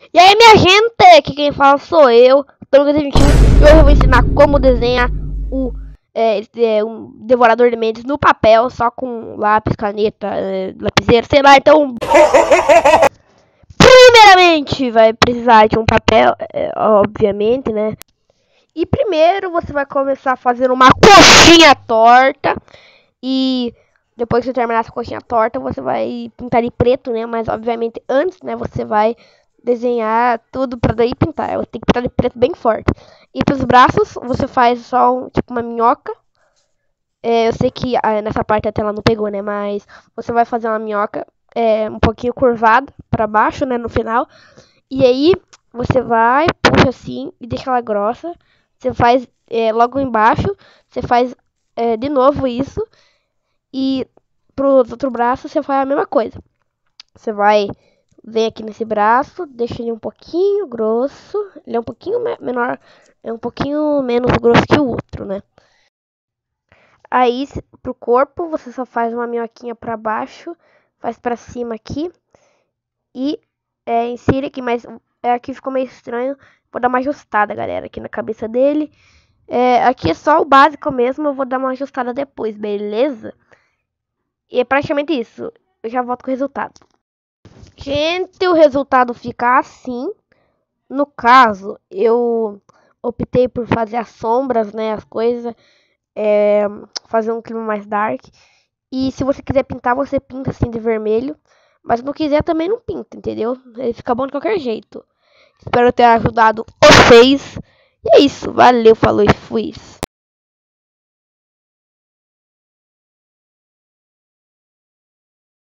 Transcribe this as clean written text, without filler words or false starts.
E aí, minha gente, aqui quem fala sou eu, Tony 21, e hoje eu vou ensinar como desenhar um devorador de mentes no papel, só com lápis, caneta, lapiseira, sei lá. Então, primeiramente, vai precisar de um papel, obviamente, né? E primeiro você vai começar fazendo uma coxinha torta. E depois que você terminar essa coxinha torta, você vai pintar de preto, né? Mas obviamente antes, né, você vai desenhar tudo pra daí pintar. Eu tenho que pintar de preto bem forte. E pros braços, você faz só tipo uma minhoca. Eu sei que nessa parte a tela não pegou, né? Mas você vai fazer uma minhoca um pouquinho curvada pra baixo, né? No final. E aí você vai, puxa assim e deixa ela grossa. Você faz logo embaixo, você faz de novo isso. E pro outro braço você faz a mesma coisa. Você vai vir aqui nesse braço, deixa ele um pouquinho grosso. Ele é um pouquinho menor, é um pouquinho menos grosso que o outro, né? Aí pro corpo você só faz uma minhoquinha pra baixo, faz pra cima aqui e insere aqui, mas aqui ficou meio estranho. Vou dar uma ajustada, galera, aqui na cabeça dele. Aqui é só o básico mesmo, eu vou dar uma ajustada depois, beleza? E é praticamente isso. Eu já volto com o resultado. Gente, o resultado fica assim. No caso, eu optei por fazer as sombras, né? As coisas. Fazer um clima mais dark. E se você quiser pintar, você pinta assim de vermelho. Mas se não quiser, também não pinta, entendeu? Ele fica bom de qualquer jeito. Espero ter ajudado vocês. E é isso. Valeu, falou e fui.